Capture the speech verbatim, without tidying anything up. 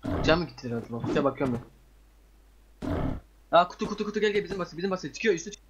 Cam mı gittiler acaba? Kutuya bakıyorum ben. Aa kutu kutu kutu gel gel bizim bası bizim bası çıkıyor üstü çıkıyor.